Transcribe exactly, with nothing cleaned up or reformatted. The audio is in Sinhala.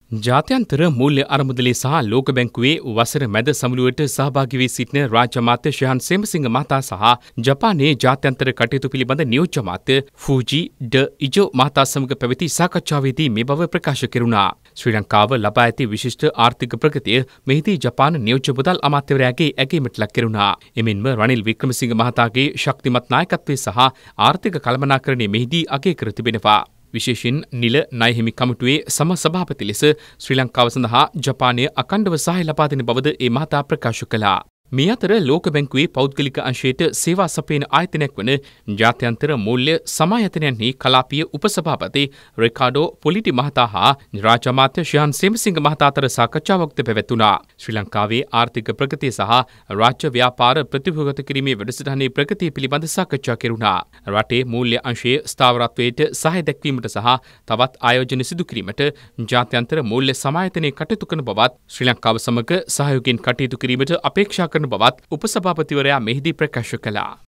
ජාත්‍යන්තර මූල්‍ය අරමුදලේ සහ ලෝක බැංකුවේ වසර මැද සමුළුවට සහභාගී වී සිටින රාජ්‍ය අමාත්‍ය ශයන් සේමසිංහ මහතා සහ ජපානයේ ජාත්‍යන්තර කටයුතු පිළිබඳ නියෝජ්‍ය අමාත්‍ය ෆූජි ඩ ඉජෝ මහතා සමග පැවති සාකච්ඡාවේදී මේ බව ප්‍රකාශ කෙරුණා. ශ්‍රී ලංකාව ලබා ඇති විශිෂ්ට ආර්ථික ප්‍රගතිය මෙහිදී ජපාන නියෝජ්‍ය මුදල් අමාත්‍යවරයාගේ ඇගීමට ලක් කෙරුණා. එමෙන්ම රනිල් වික්‍රමසිංහ මහතාගේ ශක්තිමත් නායකත්වය සහ ආර්ථික කළමනාකරණය මෙහිදී අගය කර තිබෙනවා. විශේෂයෙන් නිල ණය හිමි කමිටුවේ සම සභාපති ලෙස ශ්‍රී ලංකාව සඳහා ජපානය අඛණ්ඩව සහාය ලබා දෙන බවද ඒ මහතා ප්‍රකාශ කළා. මේ අතර ලෝක බැංකුවේ පෞද්ගලික අංශයට සේවා සපයන ආයතනයක් වන ජාත්‍යන්තර මූල්‍ය සමායතනයන්හි කලාපීය උපසභාපති රිකාඩෝ පොලිටි මහතා හා රාජ්‍ය අමාත්‍ය ශයන් සේමසිංහ මහතා අතර සාකච්ඡාවක්ද පැවැතුණා. ශ්‍රී ලංකාවේ ආර්ථික ප්‍රගතිය සහ රාජ්‍ය ව්‍යාපාර ප්‍රතිභූගත කිරීමේ වැඩසටහනේ ප්‍රගතිය පිළිබඳ සාකච්ඡා කෙරුණා. රටේ මූල්‍ය අංශයේ ස්ථාවරත්වයට සහාය දැක්වීමට සහ තවත් ආයෝජන සිදු කිරීමට ජාත්‍යන්තර මූල්‍ය සමායතනය කටයුතු කරන බවත් ශ්‍රී ලංකාව සමග සහයෝගයෙන් කටයුතු කිරීමට අපේක්ෂා කරන බවත් උපසභාපතිවරයා මෙහිදී ප්‍රකාශ කළා.